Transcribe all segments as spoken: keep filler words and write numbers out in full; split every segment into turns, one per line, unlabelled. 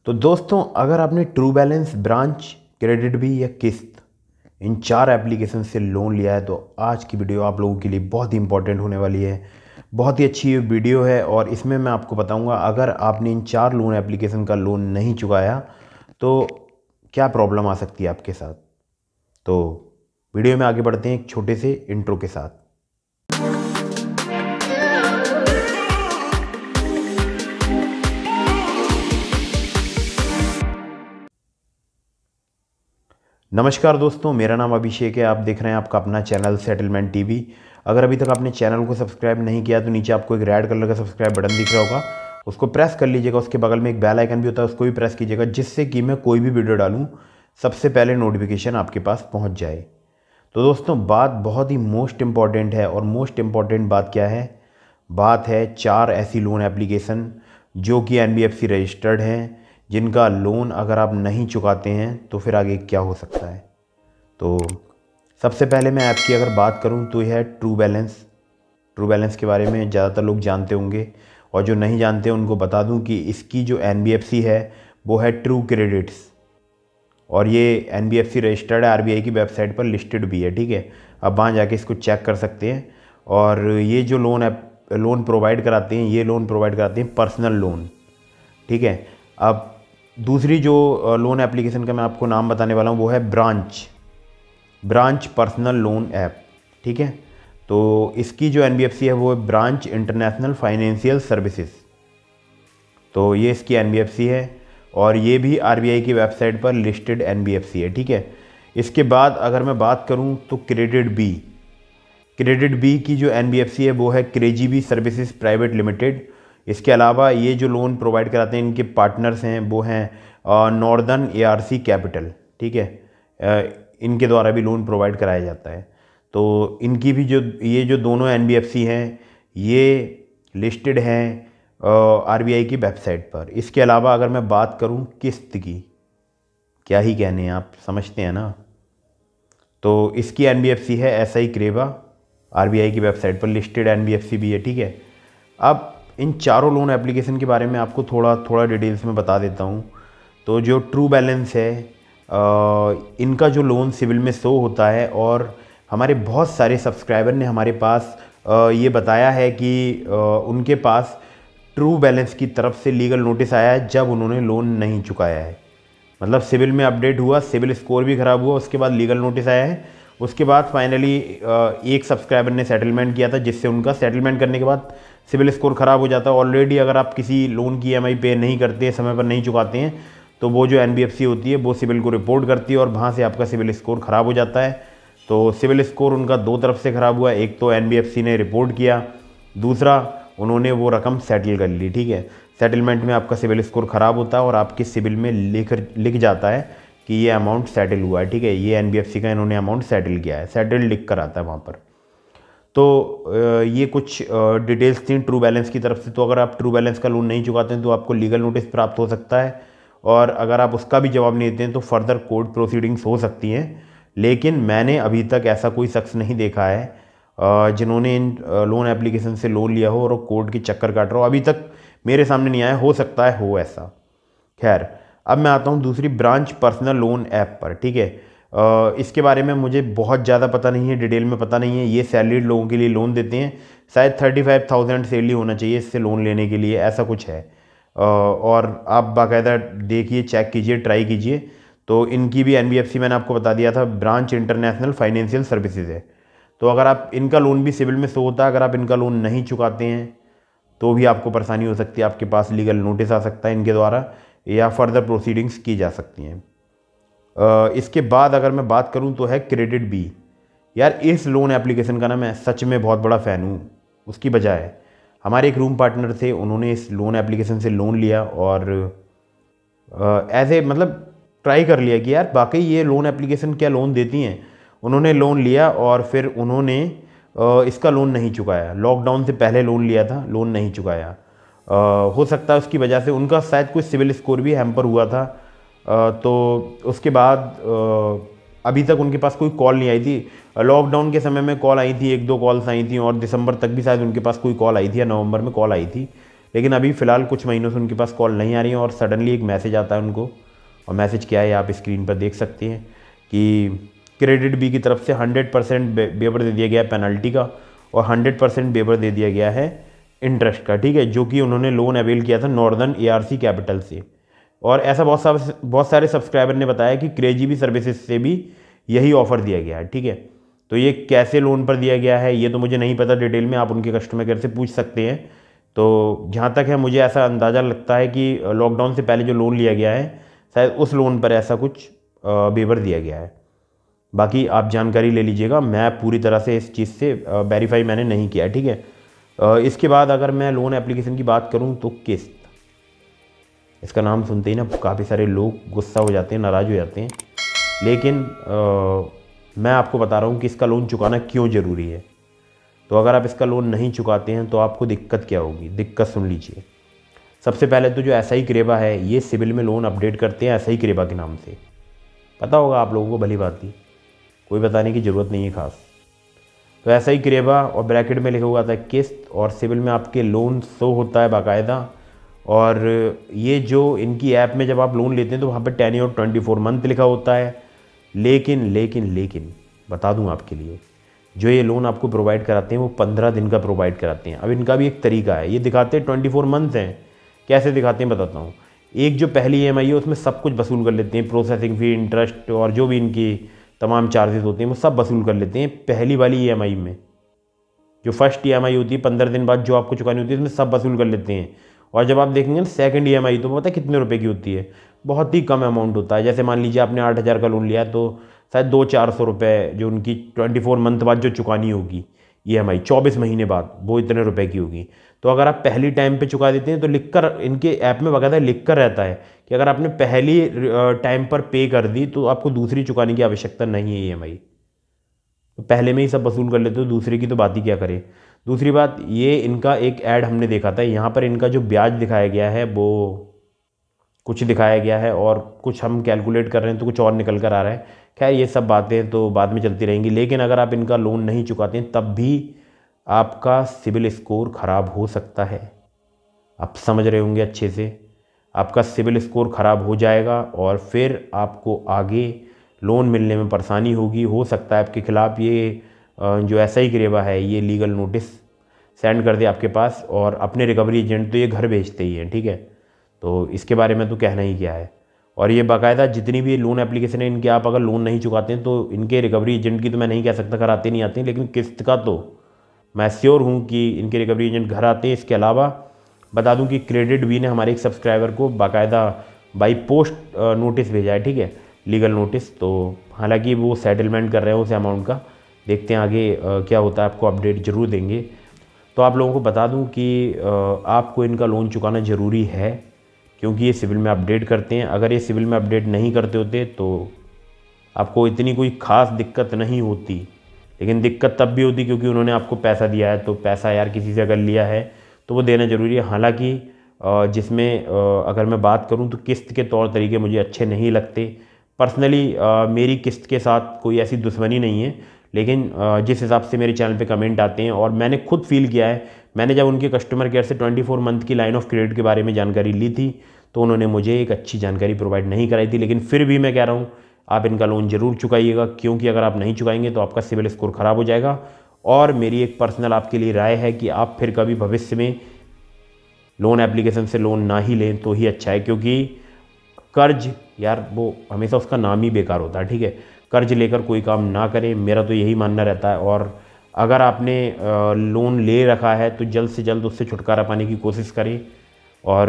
तो दोस्तों, अगर आपने ट्रू बैलेंस, ब्रांच, क्रेडिट भी या किस्त इन चार एप्लीकेशन से लोन लिया है तो आज की वीडियो आप लोगों के लिए बहुत ही इंपॉर्टेंट होने वाली है। बहुत ही अच्छी ये वीडियो है और इसमें मैं आपको बताऊंगा अगर आपने इन चार लोन एप्लीकेशन का लोन नहीं चुकाया तो क्या प्रॉब्लम आ सकती है आपके साथ। तो वीडियो में आगे बढ़ते हैं एक छोटे से इंट्रो के साथ। नमस्कार दोस्तों, मेरा नाम अभिषेक है। आप देख रहे हैं आपका अपना चैनल सेटलमेंट टीवी। अगर अभी तक आपने चैनल को सब्सक्राइब नहीं किया तो नीचे आपको एक रेड कलर का सब्सक्राइब बटन दिख रहा होगा, उसको प्रेस कर लीजिएगा। उसके बगल में एक बेल आइकन भी होता है, उसको भी प्रेस कीजिएगा, जिससे कि मैं कोई भी वीडियो डालूँ सबसे पहले नोटिफिकेशन आपके पास पहुँच जाए। तो दोस्तों, बात बहुत ही मोस्ट इम्पॉर्टेंट है और मोस्ट इम्पॉर्टेंट बात क्या है? बात है चार ऐसी लोन एप्लीकेशन जो कि N B F C registered हैं, जिनका लोन अगर आप नहीं चुकाते हैं तो फिर आगे क्या हो सकता है। तो सबसे पहले मैं ऐप की अगर बात करूं तो यह है ट्रू बैलेंस। ट्रू बैलेंस के बारे में ज़्यादातर लोग जानते होंगे और जो नहीं जानते उनको बता दूं कि इसकी जो एन बी एफ सी है वो है ट्रू क्रेडिट्स और ये N B F C registered है, आर बी आई की वेबसाइट पर लिस्टेड भी है। ठीक है, अब वहाँ जाके इसको चेक कर सकते हैं। और ये जो लोन ऐप लोन प्रोवाइड कराते हैं, ये लोन प्रोवाइड कराते हैं पर्सनल लोन। ठीक है, अब दूसरी जो लोन एप्लीकेशन का मैं आपको नाम बताने वाला हूँ वो है branch branch personal loan app. ठीक है, तो इसकी जो एन बी एफ सी है वो है ब्रांच इंटरनेशनल फाइनेंशियल सर्विसेज। तो ये इसकी एन बी एफ सी है और ये भी आर बी आई की वेबसाइट पर listed N B F C है। ठीक है, इसके बाद अगर मैं बात करूँ तो क्रेडिट बी क्रेडिट बी की जो एन बी एफ सी है वो है क्रेजी सर्विसेज प्राइवेट लिमिटेड। इसके अलावा ये जो लोन प्रोवाइड कराते हैं इनके पार्टनर्स हैं वो हैं northern A R C capital. ठीक है, इनके द्वारा भी लोन प्रोवाइड कराया जाता है। तो इनकी भी जो ये जो दोनों एन बी एफ सी हैं ये लिस्टेड हैं आर बी आई की वेबसाइट पर। इसके अलावा अगर मैं बात करूं किस्त की, क्या ही कहने हैं, आप समझते हैं ना। तो इसकी एन बी एफ सी है एस आई क्रेवा, आर बी आई की वेबसाइट पर listed N B F C भी है। ठीक है, अब इन चारों लोन एप्लीकेशन के बारे में आपको थोड़ा थोड़ा डिटेल्स में बता देता हूँ। तो जो ट्रू बैलेंस है, आ, इनका जो लोन सिविल में शो होता है और हमारे बहुत सारे सब्सक्राइबर ने हमारे पास आ, ये बताया है कि आ, उनके पास ट्रू बैलेंस की तरफ से लीगल नोटिस आया है जब उन्होंने लोन नहीं चुकाया है। मतलब सिविल में अपडेट हुआ, सिविल स्कोर भी ख़राब हुआ, उसके बाद लीगल नोटिस आया है। उसके बाद फाइनली एक सब्सक्राइबर ने सेटलमेंट किया था, जिससे उनका सेटलमेंट करने के बाद सिविल स्कोर ख़राब हो जाता है। ऑलरेडी अगर आप किसी लोन की ई एम आई पे नहीं करते, समय पर नहीं चुकाते हैं, तो वो जो एन बी एफ सी होती है वो सिविल को रिपोर्ट करती है और वहाँ से आपका सिविल स्कोर ख़राब हो जाता है। तो सिविल स्कोर उनका दो तरफ से ख़राब हुआ, एक तो एन बी एफ सी ने रिपोर्ट किया, दूसरा उन्होंने वो रकम सेटल कर ली। ठीक है, सेटलमेंट में आपका सिविल स्कोर ख़राब होता है और आपके सिविल में लिख लिख जाता है कि ये अमाउंट सेटल हुआ है। ठीक है, ये एन बी एफ सी का इन्होंने अमाउंट सेटल किया है, सेटल लिख कर आता है वहाँ पर। तो ये कुछ डिटेल्स थी ट्रू बैलेंस की तरफ से। तो अगर आप ट्रू बैलेंस का लोन नहीं चुकाते हैं तो आपको लीगल नोटिस प्राप्त हो सकता है और अगर आप उसका भी जवाब नहीं देते हैं तो फर्दर कोर्ट प्रोसीडिंग्स हो सकती हैं। लेकिन मैंने अभी तक ऐसा कोई शख्स नहीं देखा है जिन्होंने इन लोन एप्लीकेशन से लोन लिया हो और कोर्ट के चक्कर काट रहा हो। अभी तक मेरे सामने नहीं आया, हो सकता है हो ऐसा। खैर, अब मैं आता हूँ दूसरी ब्रांच पर्सनल लोन ऐप पर। ठीक है, Uh, इसके बारे में मुझे बहुत ज़्यादा पता नहीं है, डिटेल में पता नहीं है। ये सैलरीड लोगों के लिए लोन देते हैं, शायद थर्टी फाइव थाउजेंड सैलरी होना चाहिए इससे लोन लेने के लिए, ऐसा कुछ है। uh, और आप बाकायदा देखिए, चेक कीजिए, ट्राई कीजिए। तो इनकी भी एन बी एफ सी मैंने आपको बता दिया था, ब्रांच इंटरनेशनल फाइनेंशियल सर्विसेज है। तो अगर आप इनका लोन भी सिविल में शो होता है, अगर आप इनका लोन नहीं चुकाते हैं तो भी आपको परेशानी हो सकती है, आपके पास लीगल नोटिस आ सकता है इनके द्वारा या फर्दर प्रोसीडिंग्स की जा सकती हैं। Uh, इसके बाद अगर मैं बात करूं तो है क्रेडिट बी। यार, इस लोन एप्लीकेशन का ना मैं सच में बहुत बड़ा फ़ैन हूं। उसकी वजह है, हमारे एक रूम पार्टनर थे, उन्होंने इस लोन एप्लीकेशन से लोन लिया और एज ए मतलब ट्राई कर लिया कि यार वाकई ये लोन एप्लीकेशन क्या लोन देती हैं। उन्होंने लोन लिया और फिर उन्होंने uh, इसका लोन नहीं चुकाया। लॉकडाउन से पहले लोन लिया था, लोन नहीं चुकाया। uh, हो सकता है उसकी वजह से उनका शायद कुछ सिविल स्कोर भी हैम्पर हुआ था। तो उसके बाद अभी तक उनके पास कोई कॉल नहीं आई थी। लॉकडाउन के समय में कॉल आई थी, एक दो कॉल्स आई थी और दिसंबर तक भी शायद उनके पास कोई कॉल आई थी या नवंबर में कॉल आई थी, लेकिन अभी फ़िलहाल कुछ महीनों से उनके पास कॉल नहीं आ रही है और सडनली एक मैसेज आता है उनको, और मैसेज क्या है आप स्क्रीन पर देख सकते हैं कि क्रेडिट बी की तरफ से हंड्रेड परसेंट वेवर दे दिया गया है पेनल्टी का और हंड्रेड परसेंट वेवर दे दिया गया है इंटरेस्ट का, ठीक है, जो कि उन्होंने लोन अवेल किया था नॉर्दर्न एआरसी कैपिटल से। और ऐसा बहुत सारे बहुत सारे सब्सक्राइबर ने बताया कि क्रेजी भी सर्विसेज से भी यही ऑफ़र दिया गया है, ठीक है। तो ये कैसे लोन पर दिया गया है ये तो मुझे नहीं पता डिटेल में, आप उनके कस्टमर केयर से पूछ सकते हैं। तो जहाँ तक है मुझे ऐसा अंदाज़ा लगता है कि लॉकडाउन से पहले जो लोन लिया गया है शायद उस लोन पर ऐसा कुछ वेवर दिया गया है। बाकी आप जानकारी ले लीजिएगा, मैं पूरी तरह से इस चीज़ से वेरीफाई मैंने नहीं किया, ठीक है। इसके बाद अगर मैं लोन एप्लीकेशन की बात करूं तो किस्त, इसका नाम सुनते ही ना काफ़ी सारे लोग गुस्सा हो जाते हैं, नाराज़ हो जाते हैं, लेकिन आ, मैं आपको बता रहा हूं कि इसका लोन चुकाना क्यों ज़रूरी है। तो अगर आप इसका लोन नहीं चुकाते हैं तो आपको दिक्कत क्या होगी, दिक्कत सुन लीजिए। सबसे पहले तो जो एसआई क्रेबा है ये सिविल में लोन अपडेट करते हैं एसआई क्रेबा के नाम से, पता होगा आप लोगों को, भली बात ही, कोई बताने की ज़रूरत नहीं है खास। तो ऐसा ही क्रेबा और ब्रैकेट में लिखा हुआ था किस्त, और सिविल में आपके लोन शो होता है बाकायदा। और ये जो इनकी ऐप में जब आप लोन लेते हैं तो वहाँ पर टेन और ट्वेंटी फोर मंथ लिखा होता है। लेकिन लेकिन लेकिन बता दूँ आपके लिए, जो ये लोन आपको प्रोवाइड कराते हैं वो पंद्रह दिन का प्रोवाइड कराते हैं। अब इनका भी एक तरीका है, ये दिखाते हैं ट्वेंटी फोर मंथ हैं, कैसे दिखाते हैं बताता हूँ। एक जो पहली ई एम आई है उसमें सब कुछ वसूल कर लेते हैं, प्रोसेसिंग फ़ी, इंटरेस्ट और जो भी इनकी तमाम चार्जेस होते हैं वो सब वसूल कर लेते हैं पहली वाली ई एम आई में। जो फर्स्ट ई एम आई होती है पंद्रह दिन बाद जो आपको चुकानी होती है उसमें सब वसूल कर लेते हैं। और जब आप देखेंगे ना सेकंड ई एम आई तो पता है कितने रुपए की होती है, बहुत ही कम अमाउंट होता है। जैसे मान लीजिए आपने आठ हज़ार का लोन लिया है तो शायद दो चार सौ रुपये जो उनकी ट्वेंटी फोर मंथ बाद जो चुकानी होगी ई एम आई चौबीस महीने बाद, वो इतने रुपए की होगी। तो अगर आप पहली टाइम पे चुका देते हैं तो लिख कर, इनके ऐप में बाकायदा लिख कर रहता है कि अगर आपने पहली टाइम पर पे कर दी तो आपको दूसरी चुकाने की आवश्यकता नहीं है ई एम आई। तो पहले में ही सब वसूल कर लेते हो, दूसरे की तो बात ही क्या करें। दूसरी बात, ये इनका एक ऐड हमने देखा था, यहाँ पर इनका जो ब्याज दिखाया गया है वो कुछ दिखाया गया है और कुछ हम कैलकुलेट कर रहे हैं तो कुछ और निकल कर आ रहा है। खैर ये सब बातें तो बाद में चलती रहेंगी, लेकिन अगर आप इनका लोन नहीं चुकाते हैं तब भी आपका सिबिल स्कोर ख़राब हो सकता है। आप समझ रहे होंगे अच्छे से, आपका सिबिल स्कोर ख़राब हो जाएगा और फिर आपको आगे लोन मिलने में परेशानी होगी। हो सकता है आपके ख़िलाफ़ ये जो ऐसा ही क्रेबा है ये लीगल नोटिस सेंड कर दे आपके पास, और अपने रिकवरी एजेंट तो ये घर भेजते ही हैं, ठीक है। तो इसके बारे में तो कहना ही क्या है। और ये बाकायदा जितनी भी लोन एप्लीकेशन है इनके, आप अगर लोन नहीं चुकाते हैं तो इनके रिकवरी एजेंट की तो मैं नहीं कह सकता घर आते नहीं आते हैं, लेकिन किस्त का तो मैं श्योर हूँ कि इनके रिकवरी एजेंट घर आते हैं। इसके अलावा बता दूँ कि क्रेडिट बी ने हमारे एक सब्सक्राइबर को बाकायदा बाई पोस्ट नोटिस भेजा है, ठीक है, लीगल नोटिस। तो हालांकि वो सेटलमेंट कर रहे हैं उस अमाउंट का, देखते हैं आगे आ, क्या होता है, आपको अपडेट ज़रूर देंगे। तो आप लोगों को बता दूं कि आ, आपको इनका लोन चुकाना ज़रूरी है क्योंकि ये सिविल में अपडेट करते हैं। अगर ये सिविल में अपडेट नहीं करते होते तो आपको इतनी कोई ख़ास दिक्कत नहीं होती, लेकिन दिक्कत तब भी होती क्योंकि उन्होंने आपको पैसा दिया है। तो पैसा यार किसी से अगर लिया है तो वो देना ज़रूरी है। हालांकि जिसमें अगर मैं बात करूं तो किस्त के तौर तरीके मुझे अच्छे नहीं लगते पर्सनली। मेरी किस्त के साथ कोई ऐसी दुश्मनी नहीं है, लेकिन जिस हिसाब से मेरे चैनल पे कमेंट आते हैं और मैंने खुद फील किया है, मैंने जब उनके कस्टमर केयर से चौबीस मंथ की लाइन ऑफ क्रेडिट के बारे में जानकारी ली थी तो उन्होंने मुझे एक अच्छी जानकारी प्रोवाइड नहीं कराई थी। लेकिन फिर भी मैं कह रहा हूँ आप इनका लोन ज़रूर चुकाइएगा, क्योंकि अगर आप नहीं चुकाएंगे तो आपका सिविल स्कोर ख़राब हो जाएगा। और मेरी एक पर्सनल आपके लिए राय है कि आप फिर कभी भविष्य में लोन एप्लीकेशन से लोन ना ही लें तो ही अच्छा है, क्योंकि कर्ज यार वो हमेशा उसका नाम ही बेकार होता है, ठीक है। कर्ज लेकर कोई काम ना करें, मेरा तो यही मानना रहता है। और अगर आपने लोन ले रखा है तो जल्द से जल्द उससे छुटकारा पाने की कोशिश करें। और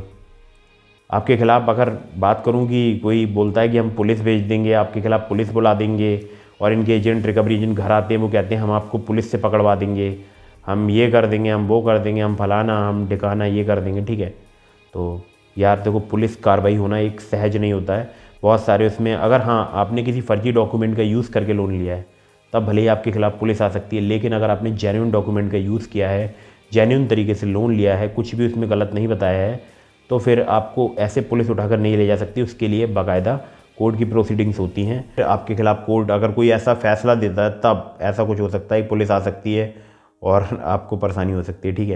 आपके ख़िलाफ़ अगर बात करूं कि कोई बोलता है कि हम पुलिस भेज देंगे, आपके ख़िलाफ़ पुलिस बुला देंगे, और इनके एजेंट रिकवरी एजेंट घर आते हैं वो कहते हैं हम आपको पुलिस से पकड़वा देंगे, हम ये कर देंगे, हम वो कर देंगे, हम फलाना हम ठिकाना ये कर देंगे, ठीक है। तो यार देखो, पुलिस कार्रवाई होना एक सहज नहीं होता है, बहुत सारे उसमें अगर हाँ आपने किसी फर्जी डॉक्यूमेंट का यूज़ करके लोन लिया है तब भले ही आपके खिलाफ़ पुलिस आ सकती है। लेकिन अगर आपने जेन्युइन डॉक्यूमेंट का यूज़ किया है, जेन्युइन तरीके से लोन लिया है, कुछ भी उसमें गलत नहीं बताया है, तो फिर आपको ऐसे पुलिस उठाकर नहीं ले जा सकती। उसके लिए बाकायदा कोर्ट की प्रोसीडिंग्स होती हैं। फिर आपके खिलाफ़ कोर्ट अगर कोई ऐसा फैसला देता है तब ऐसा कुछ हो सकता है, पुलिस आ सकती है और आपको परेशानी हो सकती है, ठीक है।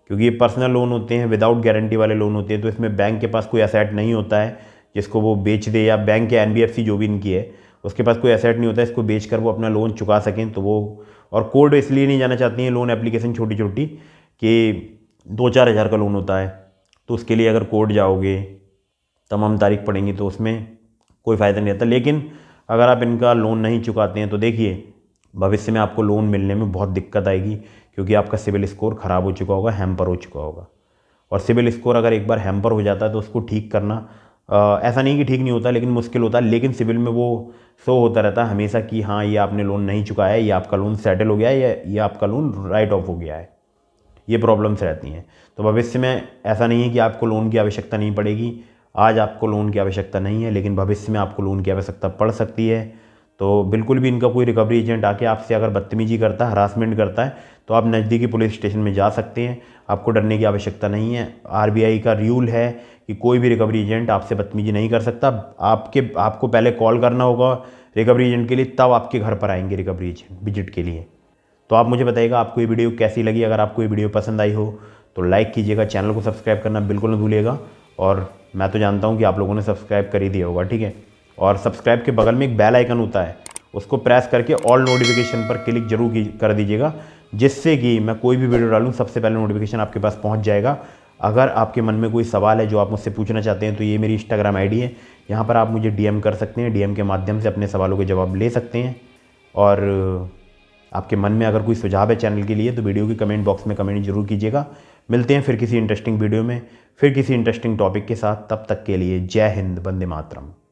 क्योंकि ये पर्सनल लोन होते हैं, विदाउट गारंटी वाले लोन होते हैं, तो इसमें बैंक के पास कोई एसेट नहीं होता है जिसको वो बेच दे, या बैंक या एनबीएफसी जो भी इनकी है उसके पास कोई एसेट नहीं होता है इसको बेचकर वो अपना लोन चुका सकें। तो वो और कोर्ट इसलिए नहीं जाना चाहती हैं लोन एप्लीकेशन छोटी छोटी कि दो चार हज़ार का लोन होता है, तो उसके लिए अगर कोर्ट जाओगे तमाम तारीख पड़ेंगी तो उसमें कोई फ़ायदा नहीं रहता। लेकिन अगर आप इनका लोन नहीं चुकाते हैं तो देखिए भविष्य में आपको लोन मिलने में बहुत दिक्कत आएगी, क्योंकि आपका सिविल स्कोर ख़राब हो चुका होगा, हैम्पर हो चुका होगा। और सिविल स्कोर अगर एक बार हैम्पर हो जाता है तो उसको ठीक करना आ, ऐसा नहीं कि ठीक नहीं होता, लेकिन मुश्किल होता है। लेकिन सिविल में वो शो होता रहता है हमेशा कि हाँ ये आपने लोन नहीं चुकाया है, ये आपका लोन सेटल हो गया है, या ये आपका लोन राइट ऑफ हो गया है। ये प्रॉब्लम्स रहती हैं। तो भविष्य में ऐसा नहीं है कि आपको लोन की आवश्यकता नहीं पड़ेगी। आज आपको लोन की आवश्यकता नहीं है, लेकिन भविष्य में आपको लोन की आवश्यकता पड़ सकती है। तो बिल्कुल भी इनका कोई रिकवरी एजेंट आके आपसे अगर बदतमीजी करता है, हरासमेंट करता है, तो आप नज़दीकी पुलिस स्टेशन में जा सकते हैं। आपको डरने की आवश्यकता नहीं है। आरबीआई का रूल है कि कोई भी रिकवरी एजेंट आपसे बदतमीजी नहीं कर सकता। आपके आपको पहले कॉल करना होगा रिकवरी एजेंट के लिए, तब आपके घर पर आएंगे रिकवरी एजेंट विजिट के लिए। तो आप मुझे बताइएगा आपको ये वीडियो कैसी लगी। अगर आपको ये वीडियो पसंद आई हो तो लाइक कीजिएगा, चैनल को सब्सक्राइब करना बिल्कुल न भूलिएगा। और मैं तो जानता हूँ कि आप लोगों ने सब्सक्राइब कर ही दिया होगा, ठीक है। और सब्सक्राइब के बगल में एक बेल आइकन होता है, उसको प्रेस करके ऑल नोटिफिकेशन पर क्लिक जरूर कर दीजिएगा, जिससे कि मैं कोई भी वीडियो डालूँ सबसे पहले नोटिफिकेशन आपके पास पहुँच जाएगा। अगर आपके मन में कोई सवाल है जो आप मुझसे पूछना चाहते हैं तो ये मेरी इंस्टाग्राम आईडी है, यहाँ पर आप मुझे डीएम कर सकते हैं। डीएम के माध्यम से अपने सवालों के जवाब ले सकते हैं। और आपके मन में अगर कोई सुझाव है चैनल के लिए तो वीडियो की कमेंट बॉक्स में कमेंट जरूर कीजिएगा। मिलते हैं फिर किसी इंटरेस्टिंग वीडियो में, फिर किसी इंटरेस्टिंग टॉपिक के साथ। तब तक के लिए जय हिंद, वंदे मातरम।